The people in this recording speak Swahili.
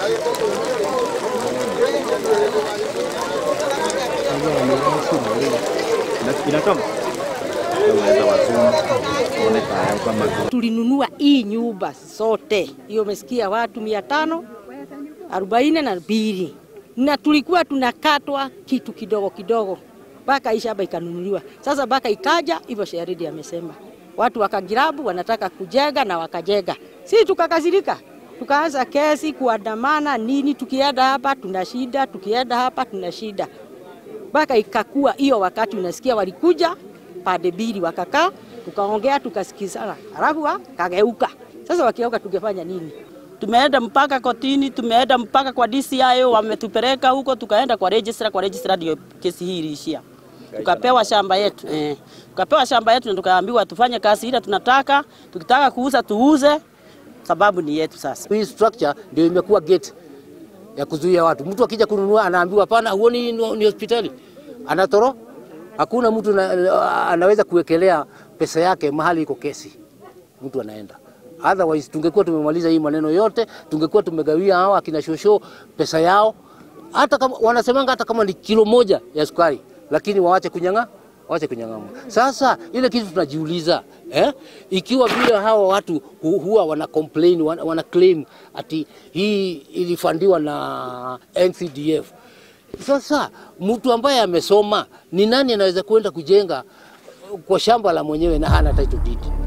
Tulinunua hii nyumba sote. Hiyo umesikia watu 542. Na tulikuwa tunakatwa kitu kidogo kidogo. Baka hii shamba ikanunuliwa. Sasa baka ikaja hivyo Sheridi amesema. Watu wakagirabu wanataka kujega na wakajega. Sisi tukakasirika. Tukaanza kesi kuandamana nini, tukienda hapa tuna shida, tukienda hapa tuna shida. Baka ikakua hiyo wakati unasikia walikuja pande mbili wakakaa, tukaongea tukasikizana. Halafu kageuka. Sasa wakigeuka tungefanya nini? Tumeenda mpaka kotini, tumeenda mpaka kwa DCI, wametupeleka huko, tukaenda kwa registrar ndio kesi hii ilishia. Tukapewa shamba yetu. Tukapewa shamba yetu na tukaambiwa tufanye kazi ile tunataka, tukitaka kuuza tuuze sababu ni yetu sasa. Hii structure ndio imekuwa gate ya kuzuia watu. Mtu akija kununua anaambiwa hapana, huoni ni hospitali. Anatoro. Hakuna mtu anaweza kuwekelea pesa yake mahali iko kesi. Mtu anaenda. Otherwise tungekuwa tumemaliza hii maneno yote, tungekuwa tumegawia hawa akina shosho pesa yao. Hata kama wanasemanga hata kama ni kilo moja ya sukari, lakini waache kunyang'a. Sasa ile kitu tunajiuliza, ikiwa vile hawa watu huwa wana complain, wana claim ati hii ilifandiwa na CDF. Sasa mtu ambaye amesoma ni nani anaweza kwenda kujenga kwa shamba la mwenyewe na hana title deed?